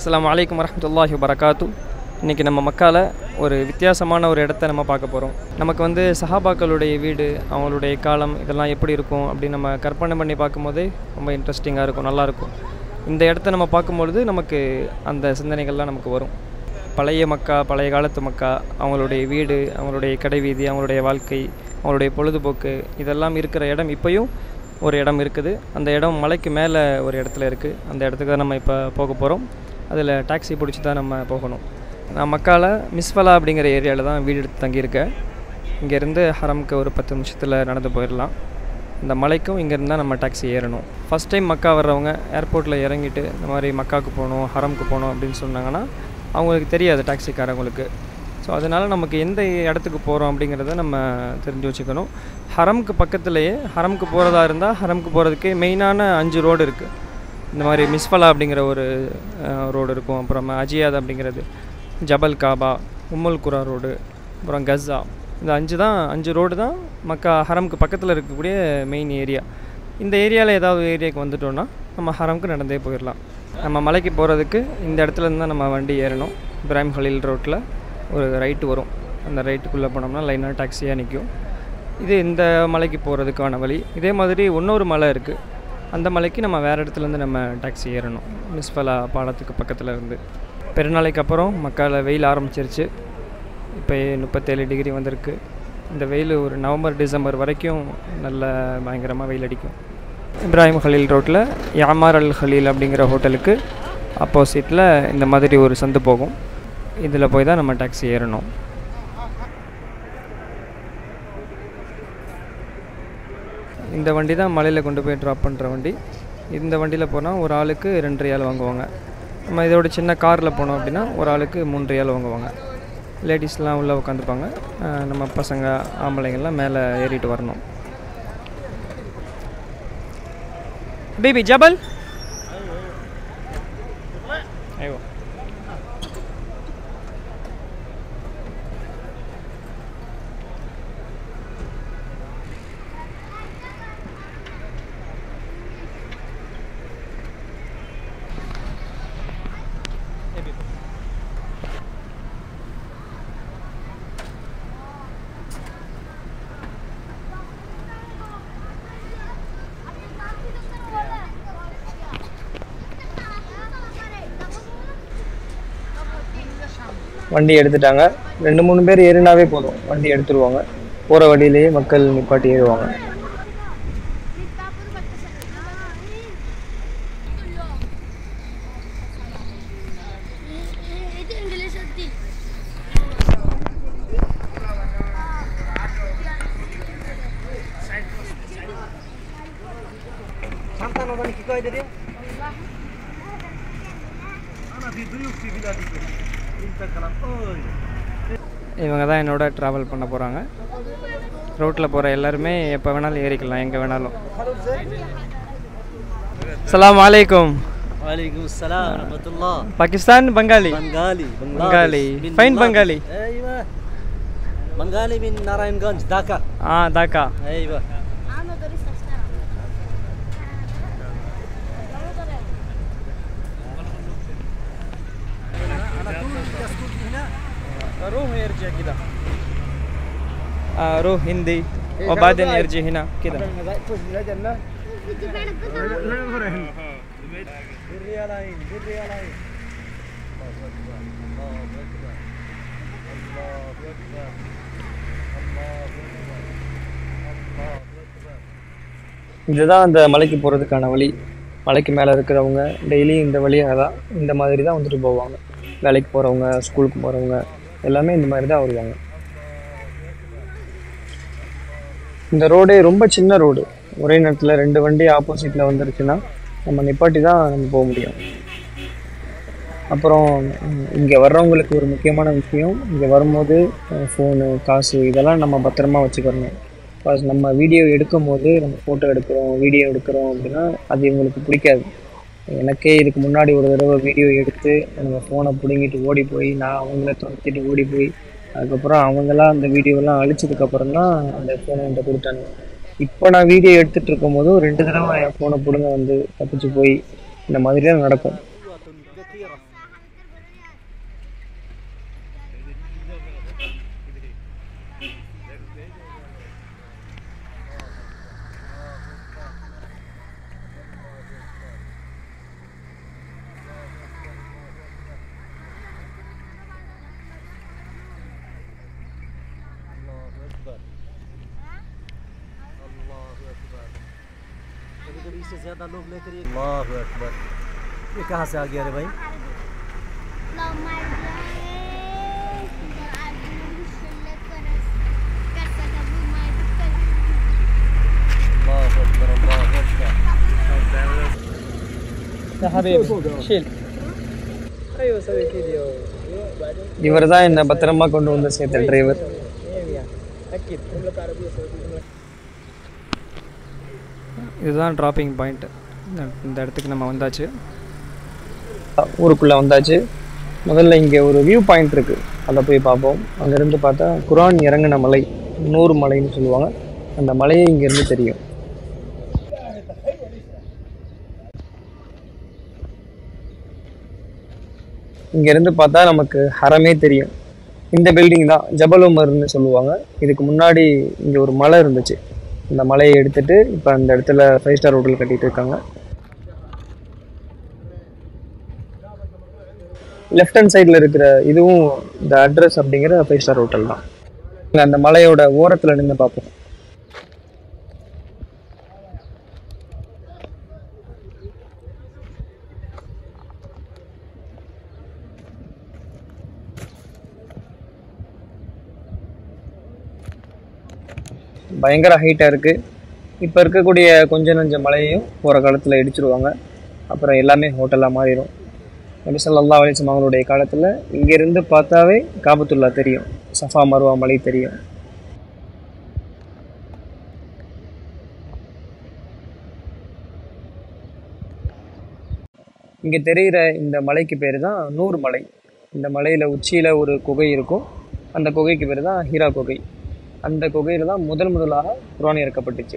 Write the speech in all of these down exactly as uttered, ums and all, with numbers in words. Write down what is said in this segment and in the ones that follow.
அஸ்ஸலாமு அலைக்கும் வரஹ்மத்துல்லாஹி வபரகாத்து. இன்றைக்கி நம்ம மக்கால ஒரு வித்தியாசமான ஒரு இடத்த நம்ம பார்க்க போகிறோம். நமக்கு வந்து சஹாபாக்களுடைய வீடு, அவங்களுடைய காலம் இதெல்லாம் எப்படி இருக்கும் அப்படின்னு நம்ம கற்பனை பண்ணி பார்க்கும்போதே ரொம்ப இன்ட்ரெஸ்டிங்காக இருக்கும், நல்லாயிருக்கும். இந்த இடத்த நம்ம பார்க்கும்பொழுது நமக்கு அந்த சிந்தனைகள்லாம் நமக்கு வரும். பழைய மக்கா, பழைய காலத்து மக்கா, அவங்களுடைய வீடு, அவங்களுடைய கடைவீதி, அவங்களுடைய வாழ்க்கை, அவங்களுடைய பொழுதுபோக்கு இதெல்லாம் இருக்கிற இடம் இப்போயும் ஒரு இடம் இருக்குது. அந்த இடம் மலைக்கு மேலே ஒரு இடத்துல இருக்குது. அந்த இடத்துக்கு தான் நம்ம இப்போ போக போகிறோம். அதில் டாக்ஸி பிடிச்சி தான் நம்ம போகணும். நான் மக்கால மிஸ்ஃபலா அப்படிங்கிற ஏரியாவில் தான் வீடு எடுத்து தங்கியிருக்கேன். இங்கேருந்து ஹரம்க்கு ஒரு பத்து நிமிஷத்தில் நடந்து போயிடலாம். இந்த மலைக்கும் இங்கேருந்து தான் நம்ம டாக்ஸி ஏறணும். ஃபஸ்ட் டைம் மக்கா வர்றவங்க ஏர்போர்ட்டில் இறங்கிட்டு இந்த மாதிரி மக்காவுக்கு போகணும், ஹரம்க்கு போகணும் அப்படின்னு சொன்னாங்கன்னா அவங்களுக்கு தெரியாது, டாக்ஸிக்காரங்களுக்கு. ஸோ அதனால் நமக்கு எந்த இடத்துக்கு போகிறோம் அப்படிங்கிறத நம்ம தெரிஞ்சு வச்சுக்கணும். ஹரம்க்கு பக்கத்துலேயே ஹரம்க்கு போகிறதா இருந்தால் ஹரம்க்கு போகிறதுக்கே மெயினான அஞ்சு ரோடு இருக்குது. இந்த மாதிரி மிஸ்ஃபலா அப்படிங்கிற ஒரு ரோடு இருக்கும், அப்புறம் அஜியாத் அப்படிங்கிறது, ஜபல் காபா, உம்முல் குரா ரோடு, அப்புறம் கஸ்ஸா. இந்த அஞ்சு தான் அஞ்சு ரோடு தான் மக்கா ஹரம்க்கு பக்கத்தில் இருக்கக்கூடிய மெயின் ஏரியா. இந்த ஏரியாவில் ஏதாவது ஏரியாவுக்கு வந்துட்டோன்னா நம்ம ஹரம்க்கு நடந்தே போயிடலாம். நம்ம மலைக்கு போகிறதுக்கு இந்த இடத்துல இருந்து தான் நம்ம வண்டி ஏறணும். இப்ராஹிம் ஹலீல் ரோட்டில் ஒரு ரைட்டு வரும். அந்த ரைட்டுக்குள்ளே போனோம்னா லைனாக டாக்ஸியாக நிற்கும். இது இந்த மலைக்கு போகிறதுக்கான வழி. இதே மாதிரி இன்னொரு மலை இருக்குது. அந்த மலைக்கு நம்ம வேறு இடத்துலேருந்து நம்ம டாக்ஸி ஏறணும், மிஸ்ஃபலா பாலத்துக்கு பக்கத்தில் இருந்து. பெருநாளைக்கு அப்புறம் மக்கால வெயில் ஆரம்பிச்சிருச்சு. இப்போ முப்பத்தேழு டிகிரி வந்திருக்கு. இந்த வெயில் ஒரு நவம்பர் டிசம்பர் வரைக்கும் நல்ல பயங்கரமாக வெயில் அடிக்கும். இப்ராஹிம் ஹலீல் ரோட்டில் யாமார் அல் ஹலீல் அப்படிங்கிற ஹோட்டலுக்கு ஆப்போசிட்டில் இந்த மாதிரி ஒரு சந்து போகும். இதில் போய் தான் நம்ம டாக்ஸி ஏறணும். இந்த வண்டி தான் மலையில் கொண்டு போய் ட்ராப் பண்ணுற வண்டி. இந்த வண்டியில் போனால் ஒரு ஆளுக்கு ரெண்டு ரியால் வாங்குவாங்க. நம்ம இதோட சின்ன காரில் போனோம் அப்படின்னா ஒரு ஆளுக்கு மூணு ரியால் வாங்குவாங்க. லேடிஸ்லாம் உள்ளே உட்காந்துப்பாங்க. நம்ம பசங்க ஆம்பளைங்கள்லாம் மேலே ஏறிட்டு வரணும். பேபி ஜபல் ஐயோ வண்டி எடுத்துட்டாங்க. ரெண்டு மூணு பேர் ஏறினாவே போதும், வண்டி எடுத்துருவாங்க. போகிற வழியிலேயே மக்கள் நிப்பாட்டி ஏறுவாங்க. இவங்க தான் என்னோட ட்ராவல் பண்ண போகிறாங்க. ரோட்டில் போகிற எல்லாருமே எப்போ வேணாலும் ஏறிக்கலாம், எங்கே வேணாலும். அஸ்ஸலாமு அலைக்கும். وعليكم السلام ورحمة الله. باكستان بنغالي بنغالي بنغالي فين بنغالي؟ ايوه بنغالي من ناراينغانج داكا. اه داكا ايوه. روح يرجع كده روح هندي وبعدين يرجع هنا كده. இதுதான் அந்த மலைக்கு போகிறதுக்கான வழி. மலைக்கு மேலே இருக்கிறவங்க டெய்லி இந்த வழியாக தான், இந்த மாதிரி தான் வந்துட்டு போவாங்க. வேலைக்கு போகிறவங்க, ஸ்கூலுக்கு போகிறவங்க எல்லாமே இந்த மாதிரி தான் வருவாங்க. இந்த ரோடே ரொம்ப சின்ன ரோடு. ஒரே நேரத்தில் ரெண்டு வண்டி ஆப்போசிட்டில் வந்துருச்சுன்னா நம்ம நிப்பாட்டி தான் நம்ம போக முடியும். அப்புறம் இங்கே வர்றவங்களுக்கு ஒரு முக்கியமான விஷயம், இங்கே வரும்போது ஃபோனு, காசு இதெல்லாம் நம்ம பத்திரமா வச்சுக்கிறணும். ப்ளஸ் நம்ம வீடியோ எடுக்கும் போது நம்ம ஃபோட்டோ எடுக்கிறோம், வீடியோ எடுக்கிறோம் அப்படின்னா அது இவங்களுக்கு பிடிக்காது. எனக்கே இதுக்கு முன்னாடி ஒரு தடவை வீடியோ எடுத்து நம்ம ஃபோனை பிடுங்கிட்டு ஓடி போய் நான் அவங்கள துரத்திட்டு ஓடி போய் அதுக்கப்புறம் அவங்களாம் அந்த வீடியோலாம் அழிச்சதுக்கப்புறம் தான் அந்த ஃபோனை என்கிட்ட கொடுத்தாங்க. இப்போ நான் வீடியோ எடுத்துகிட்டு இருக்கும் போதும் ரெண்டு தடவை என் ஃபோனை பிடுங்க வந்து தப்பிச்சு போய் இந்த மாதிரி தான் நடக்கும். कभी से ज़्यादा लोग लेकर ये अल्लाह अकबर। ये कहाँ से आ गया रे भाई? अल्लाह अकबर अल्लाह अकबर। يا حبيبي شيل ايوه سوي فيديو இவர் தான் என்ன பத்திரமா கொண்டு வந்து சேர்த்த டிரைவர். இதுதான் டிராப்பிங் பாயிண்ட். இந்த இடத்துக்கு நம்ம வந்தாச்சு, ஊருக்குள்ளே வந்தாச்சு. முதல்ல இங்கே ஒரு வியூ பாயிண்ட் இருக்குது, அதை போய் பார்ப்போம். அங்கேருந்து பார்த்தா குரான் இறங்கின மலை, நூறு மலைன்னு சொல்லுவாங்க. அந்த மலையே இங்கேருந்து தெரியும். இங்கேருந்து பார்த்தா நமக்கு ஹரமே தெரியும். இந்த பில்டிங் தான் ஜபல் உமர்னு சொல்லுவாங்க. இதுக்கு முன்னாடி இங்கே ஒரு மலை இருந்துச்சு. அந்த மலையை எடுத்துட்டு இப்போ அந்த இடத்துல ஃபைவ் ஸ்டார் ஹோட்டல் கட்டிட்டு இருக்காங்க. லெஃப்ட் ஹேண்ட் சைடில் இருக்கிற இதுவும் இந்த அட்ரஸ் அப்படிங்கிற ஃபைவ் ஸ்டார் ஹோட்டல் தான். அந்த மலையோட ஓரத்தில் நின்று பார்ப்போம். பயங்கர ஹைட்டாக இருக்குது. இப்போ இருக்கக்கூடிய கொஞ்சம் நஞ்ச மலையையும் போகிற காலத்தில் இடிச்சிருவாங்க. அப்புறம் எல்லாமே ஹோட்டலாக மாறிடும். நபி ஸல்லல்லாஹு அலைஹி வஸல்லம் அவங்களுடைய காலத்தில் இங்கேருந்து பார்த்தாவே காபத்துல்லா தெரியும், சஃபா மருவா மலை தெரியும். இங்கே தெரிகிற இந்த மலைக்கு பேர் தான் நூறு மலை. இந்த மலையில் உச்சியில் ஒரு குகை இருக்கும். அந்த குகைக்கு பேர் தான் ஹீரா குகை. அந்த குகையில் தான் முதல் முதலாக குர்ஆன் இறக்கப்பட்டுச்சு.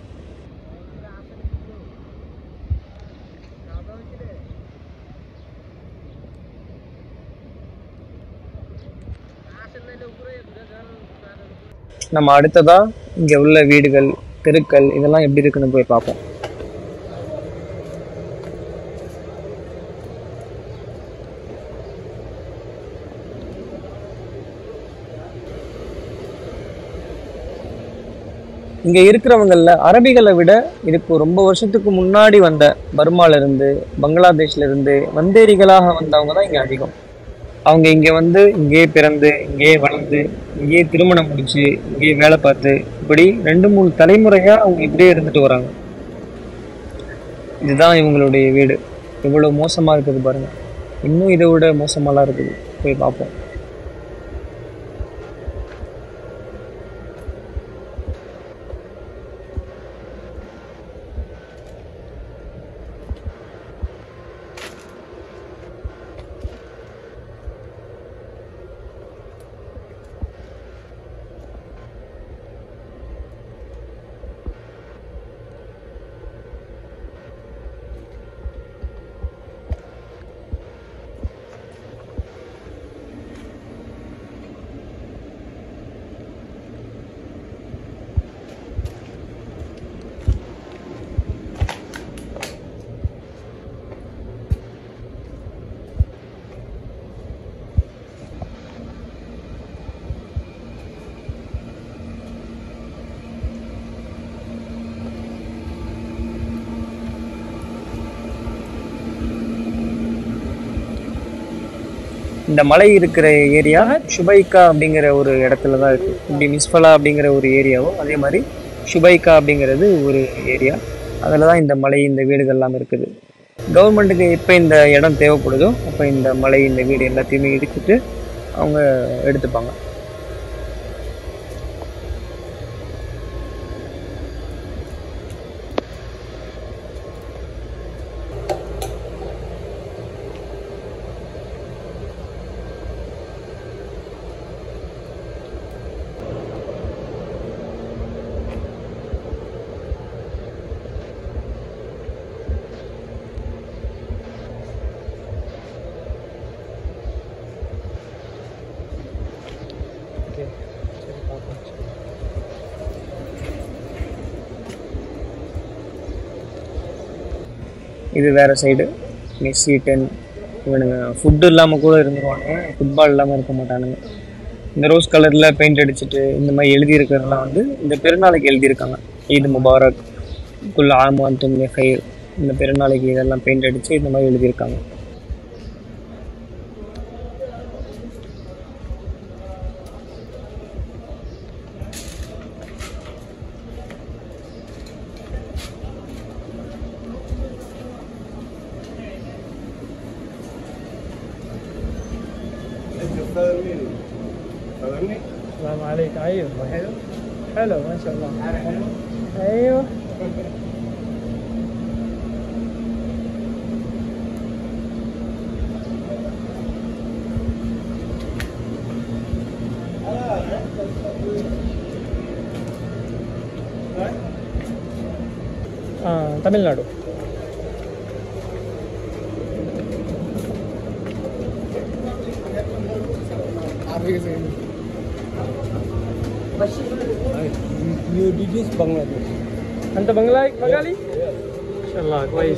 நம்ம அடுத்ததா இங்கே உள்ள வீடுகள், தெருக்கள் இதெல்லாம் எப்படி இருக்குன்னு போய் பார்ப்போம். இங்கே இருக்கிறவங்களில் அரபிகளை விட இதுக்கு ரொம்ப வருஷத்துக்கு முன்னாடி வந்த பர்மாலேருந்து, பங்களாதேஷ்லேருந்து வந்தேரிகளாக வந்தவங்க தான் இங்கே அதிகம். அவங்க இங்கே வந்து இங்கேயே பிறந்து, இங்கேயே வளர்ந்து, இங்கேயே திருமணம் முடிச்சு, இங்கேயே வேலை பார்த்து, இப்படி ரெண்டு மூணு தலைமுறையாக அவங்க இப்படியே இருந்துட்டு வராங்க. இதுதான் இவங்களுடைய வீடு. எவ்வளோ மோசமாக இருக்குது பாருங்கள். இன்னும் இதை விட மோசமாலாம் இருக்குது. போய் பார்ப்போம். இந்த மலை இருக்கிற ஏரியா ஷுபைக்கா அப்படிங்கிற ஒரு இடத்துல தான் இருக்குது. இப்படி மிஸ்ஃபலா அப்படிங்கிற ஒரு ஏரியாவும், அதே மாதிரி ஷுபைக்கா அப்படிங்கிறது ஒரு ஏரியா. அதில் தான் இந்த மலை, இந்த வீடுகள் எல்லாம் இருக்குது. கவர்மெண்ட்டுக்கு எப்போ இந்த இடம் தேவைப்படுதோ அப்போ இந்த மலை, இந்த வீடு எல்லாத்தையுமே இடிச்சுட்டு அவங்க எடுத்துப்பாங்க. இது வேறு சைடு மெஸ்ஸி டென். இவனுங்க ஃபுட்டு இல்லாமல் கூட இருந்துருவாங்க, ஃபுட்பால் இல்லாமல் இருக்க மாட்டானுங்க. இந்த ரோஸ் கலரில் பெயிண்ட் அடிச்சுட்டு இந்த மாதிரி எழுதியிருக்கிறதுலாம் வந்து இந்த பெருநாளைக்கு எழுதியிருக்காங்க. ஈத் முபாரக், குல் ஆம் வ அன்தும் பிஹைர். இந்த பெருநாளைக்கு இதெல்லாம் பெயிண்ட் அடித்து இந்த மாதிரி எழுதியிருக்காங்க. السلام عليك. ايوه حلو حلو ما شاء الله. ايوه اه Tamil Nadu. You did this Bangladesh. انت بنغالي بنغالي ما شاء الله كويس.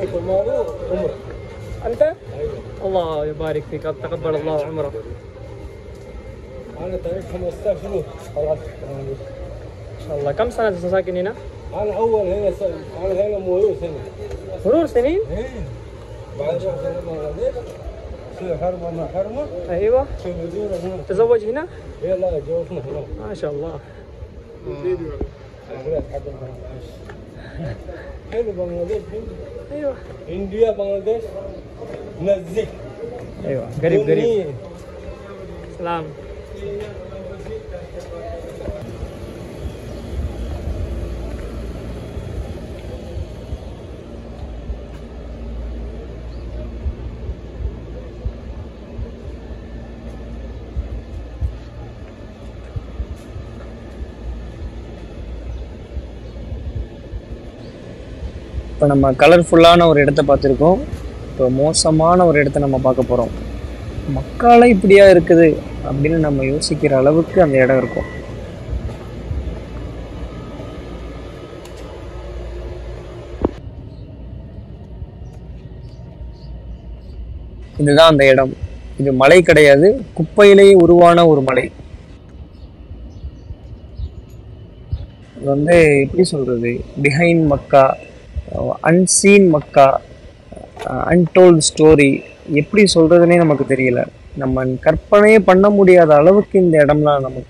انت الله يبارك فيك، تقبل الله عمرك. أنا تعرف خمسة عشر شنو خلاص. ما شاء الله. كم سنة ساكن هنا؟ أنا أول هنا سنة. أنا هنا مرور سنة. مرور سنين؟ إيه. بعد رحت أنا بنغلاديش. صير حرمة مع حرمة. ايوه. في مدينة هنا. تزوج هنا؟ إيه لا جوزنا هنا. ما شاء الله. حلو بنغلاديش حلو. ايوه. إنديا بنغلاديش نزيك. ايوه قريب قريب. سلام. இப்போ நம்ம கலர்ஃபுல்லான ஒரு இடத்த பார்த்துருக்கோம். இப்போ மோசமான ஒரு இடத்த நம்ம பார்க்க போகிறோம். மக்கால இப்படியா இருக்குது அப்படின்னு நம்ம யோசிக்கிற அளவுக்கு அந்த இடம் இருக்கும். இதுதான் அந்த இடம். இது மலை கிடையாது, குப்பையிலேயே உருவான ஒரு மலை. இது வந்து எப்படி சொல்றது, behind Mecca, unseen Mecca, untold story, எப்படி சொல்றதுன்னே நமக்கு தெரியல. நம்ம கற்பனையே பண்ண முடியாத அளவுக்கு இந்த இடம்லாம் நமக்கு.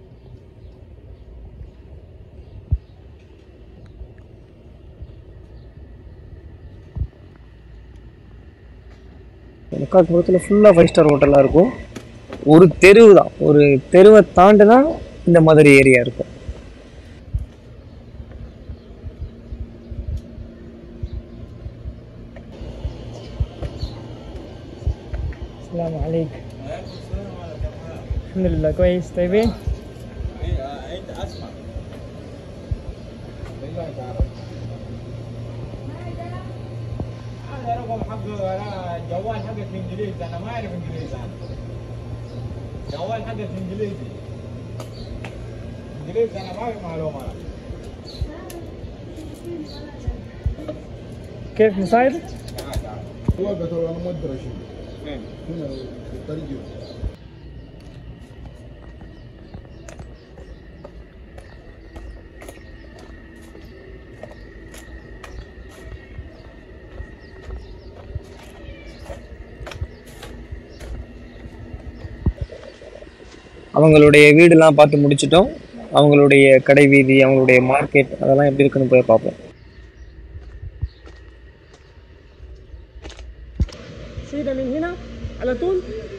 மக்காபுரத்தில் ஃபுல்லாக ஃபைவ் ஸ்டார் ஹோட்டலாக இருக்கும். ஒரு தெருவு தான், ஒரு தெருவை தாண்டினா இந்த மாதிரி ஏரியா இருக்கும். السلام عليك. الحمد لله كويس. طيبين؟ أنت أسمع. هذا رقم حق جوال حقك الإنجليزي، أنا ما أعرف إنجليزي. جوال حقك إنجليزي. إنجليزي أنا ما أعرف معلومات. كيف نساعدك؟ وقت انا ما ادري شيء هنا الطريق. அவங்களுடைய வீடுலாம் பார்த்து முடிச்சிட்டோம். அவங்களுடைய கடை வீதி, அவங்களுடைய மார்க்கெட், அதெல்லாம் எப்படி இருக்குன்னு போய் பார்ப்போம். سيدة من هنا على طول؟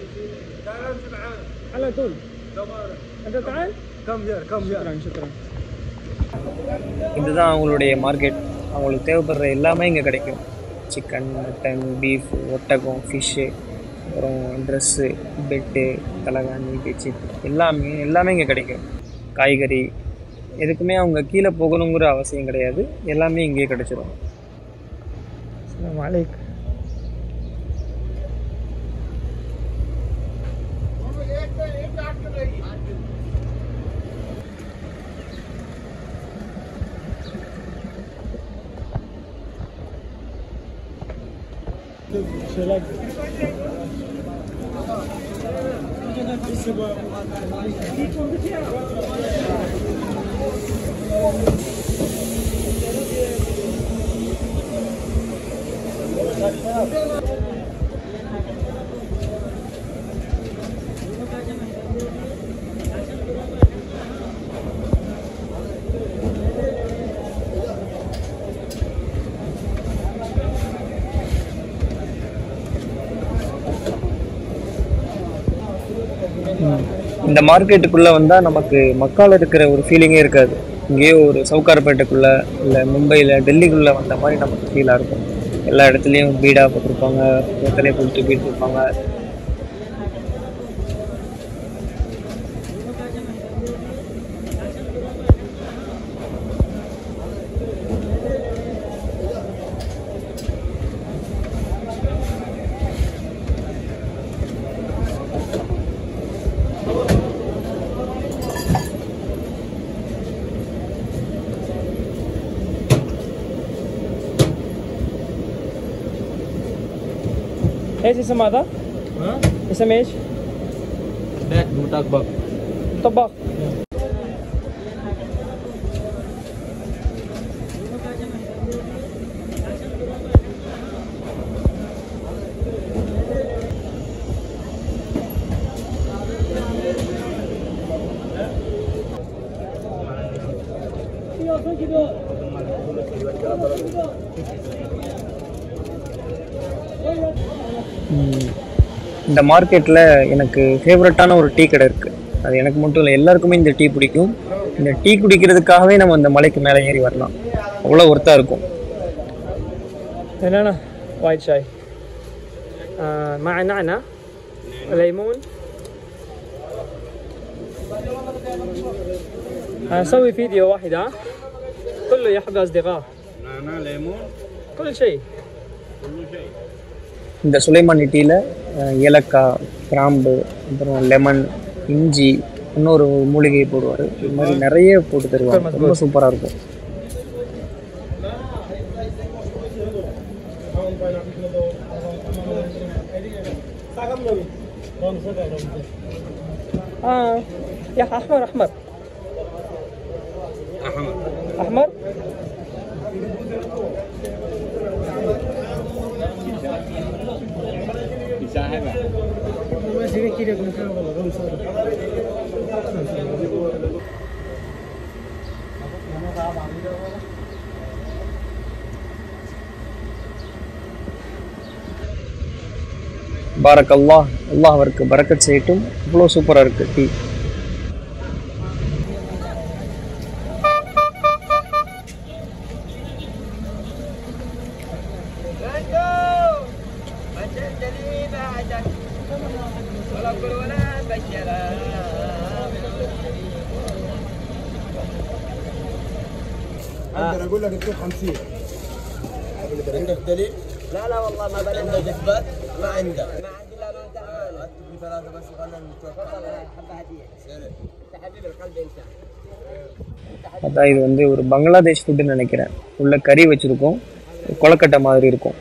على طول. أنت تعال؟ كم جار كم جار. شكرا شكرا. இதுதான் அவங்களுடைய மார்க்கெட். அவங்களுக்கு தேவைப்படுற எல்லாமே இங்கே கிடைக்கும். சிக்கன், மட்டன், பீஃப், ஒட்டகம், ஃபிஷ்ஷு, அப்புறம் ட்ரெஸ்ஸு, பெட்டு, தலகாணி, பெட்ஷீட், எல்லாமே எல்லாமே இங்கே கிடைக்கும். காய்கறி, எதுக்குமே அவங்க கீழே போகணுங்கிற அவசியம் கிடையாது, எல்லாமே இங்கேயே கிடைச்சிடும். السلام عليك. شلق இந்த மார்க்கெட்டுக்குள்ளே வந்தால் நமக்கு மக்கால் இருக்கிற ஒரு ஃபீலிங்கே இருக்காது. இங்கேயோ ஒரு சவுகார்பேட்டைக்குள்ளே இல்லை மும்பையில் டெல்லிக்குள்ளே வந்த மாதிரி நமக்கு ஃபீலாக இருக்கும். எல்லா இடத்துலையும் பீடாக போட்டிருப்பாங்க, இடத்துலேயே கொடுத்து பீட் இருப்பாங்க. ايش اسم هذا؟ ها؟ اسم ايش؟ باك مطبق طباخ. இந்த மார்க்கெட்டில் எனக்கு ஃபேவரட்டான ஒரு டீ கடை இருக்குது. அது எனக்கு மட்டும் இல்லை, எல்லாருக்குமே இந்த டீ பிடிக்கும். இந்த டீ குடிக்கிறதுக்காகவே நம்ம இந்த மலைக்கு மேலே ஏறி வரலாம், அவ்வளோ ஒர்த்தாக இருக்கும். هنا وايد شاي آه مع نعناع ليمون. هنسوي فيديو واحد ها كله يحب أصدقاء. نعناع ليمون كل شيء كل شيء. இந்த சுலைமானி டீயில் ஏலக்காய், கிராம்பு, அப்புறம் லெமன், இஞ்சி, இன்னொரு மூலிகை போடுவார். இது மாதிரி நிறைய போட்டு தருவாங்க, ரொம்ப சூப்பராக இருக்கும். آه يا أحمر أحمر أحمر أحمر பாரக் அல்லாஹ், அல்லாஹ் அவருக்கு பரக்கத் செய்யட்டும். இவ்வளோ சூப்பராக இருக்குது டீ. اقدر اقول لك انت خمسين. عندك دليل؟ لا لا والله ما بلغ. عندك اثبات؟ ما عنده. ما عندي لا ما تعمل. اكتب لي ثلاثة بس وخلنا نتوكل. حبة هدية. سلام. انت حبيب القلب انت. அதான் இது வந்து ஒரு பங்களாதேஷ் ஃபுட்டுன்னு நினைக்கிறேன். உள்ள கறி வச்சுருக்கோம், கொலக்கட்டை மாதிரி இருக்கும்.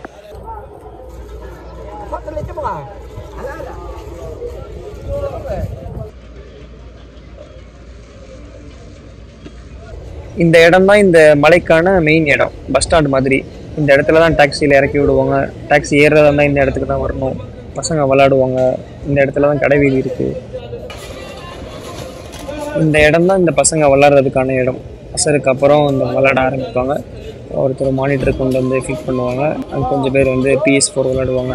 இந்த இடம் தான் இந்த மலைக்கான மெயின் இடம், பஸ் ஸ்டாண்ட் மாதிரி. இந்த இடத்துல தான் டாக்ஸியில் இறக்கி விடுவாங்க. டாக்ஸி ஏறுறதா இருந்தால் இந்த இடத்துக்கு தான் வரணும். பசங்க விளாடுவாங்க. இந்த இடத்துல தான் கடை வீதி இருக்குது. இந்த இடம் தான் இந்த பசங்க விளாட்றதுக்கான இடம். அசருக்கு அப்புறம் இந்த விளாட ஆரம்பிப்பாங்க. ஒருத்தர் மானிட்டர் கொண்டு வந்து ஃபிட் பண்ணுவாங்க. அது கொஞ்சம் பேர் வந்து பிஎஸ் ஃபோர் விளாடுவாங்க.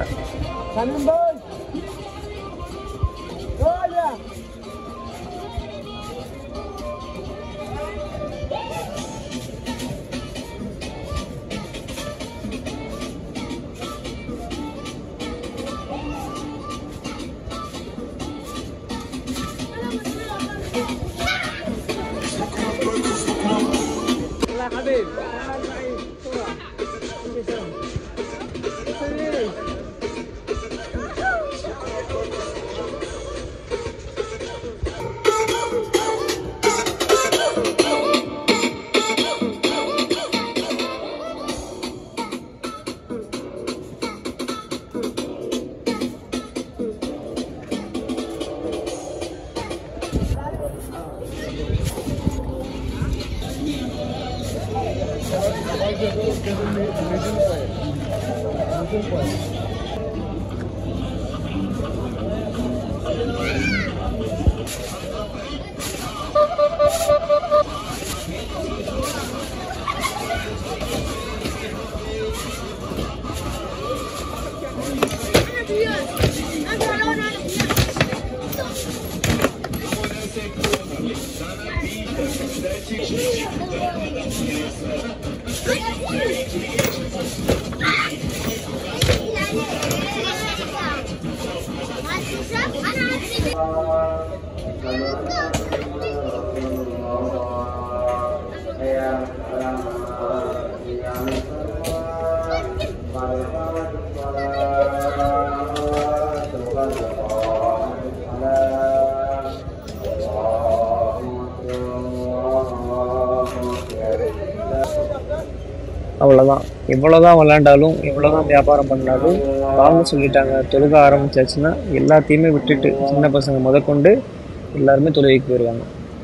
அவ்வளோதான். எவ்வளோதான் விளையாண்டாலும் எவ்வளோதான் வியாபாரம் பண்ணாலும் வாங்க சொல்லிட்டாங்க, தொழுக ஆரம்பிச்சாச்சுன்னா எல்லாத்தையுமே விட்டுட்டு சின்ன பசங்க முதற்கொண்டு எல்லாருமே தொழுகைக்கு போயிடுவாங்க.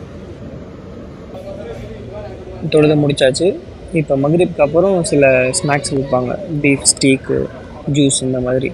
தொழுத முடிச்சாச்சு. இப்போ மக்ரிப்க்கு அப்புறம் சில ஸ்நாக்ஸ் விற்பாங்க, பீஃப் ஸ்டீக்கு, ஜூஸ் இந்த மாதிரி.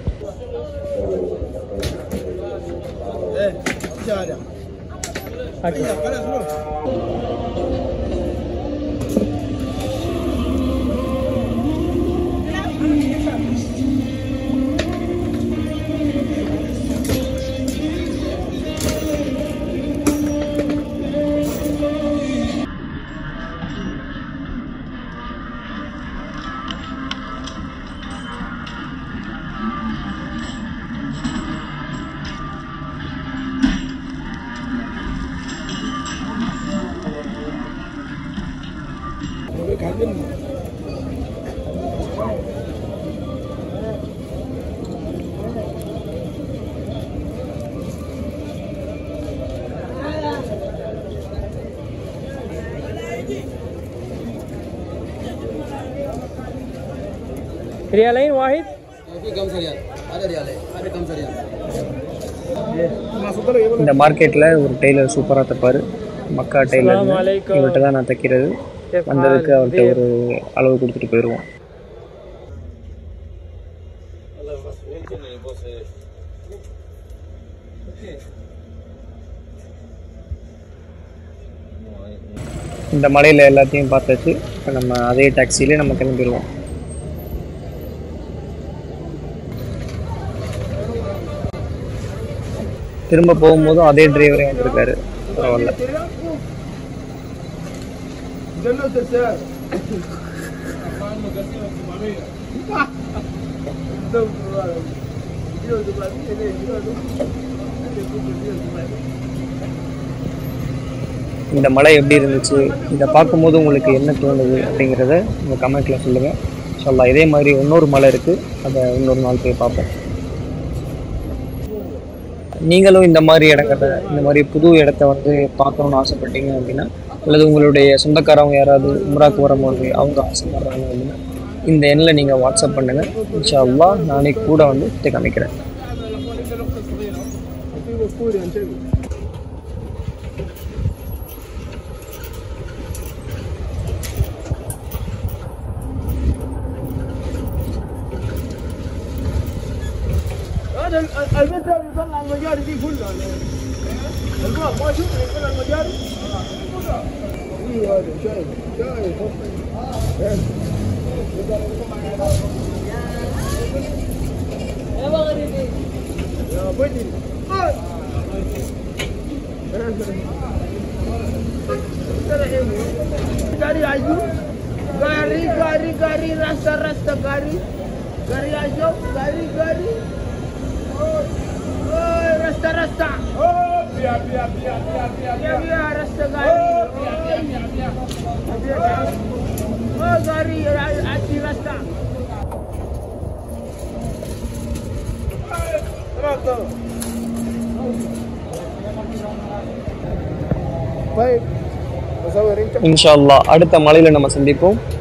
ريالين واحد؟ في كم ريال؟ هذا ريالين، هذا كم ريال؟ இந்த மார்க்கெட்டில் ஒரு டெய்லர் சூப்பராக தைப்பார், மக்கா டெய்லர். இவர்கிட்ட தான் நான் தைக்கிறது. வந்ததுக்கு அவர்கிட்ட ஒரு அளவு கொடுத்துட்டு போயிடுவோம். இந்த மலையில் எல்லாத்தையும் பார்த்தாச்சு. இப்போ நம்ம அதே டாக்ஸிலே நம்ம கிளம்பிடுவோம். திரும்ப போகும்போதும் அதே டிரைவரே வந்திருக்காரு, பரவாயில்ல. இந்த மலை எப்படி இருந்துச்சு, இதை பார்க்கும்போது உங்களுக்கு என்ன தோணுது அப்படிங்கிறத உங்கள் கமெண்ட்டில் சொல்லுங்கள். சொல்லலாம். இதே மாதிரி இன்னொரு மலை இருக்குது, அதை இன்னொரு நாள் போய் பார்ப்போம். நீங்களும் இந்த மாதிரி இடங்களை, இந்த மாதிரி புது இடத்த வந்து பார்க்கணுன்னு ஆசைப்பட்டீங்க அப்படின்னா, அல்லது உங்களுடைய சொந்தக்காரவங்க யாராவது உம்ராக்கு வரும்போது அவங்க ஆசைப்படுறாங்க அப்படின்னா இந்த எண்ணில் நீங்கள் வாட்ஸ்அப் பண்ணுங்கள். இன்ஷா அல்லாஹ் நானே கூட வந்து சுற்றி காமிக்கிறேன். البيت ده بيطلع المجاري دي كلها. الباب ما شوف يطلع المجاري. ايوه هذا شايف شايف يا مغربي يا بدري gari aju gari gari gari rasta rasta gari gari aju gari gari oh rasta rasta oh biar biar biar biar biar biar biar rasta gari biar biar biar biar oh gari aju rasta rasta baik. இன்ஷா அல்லாஹ் அடுத்த மலையில் நம்ம சந்திப்போம்.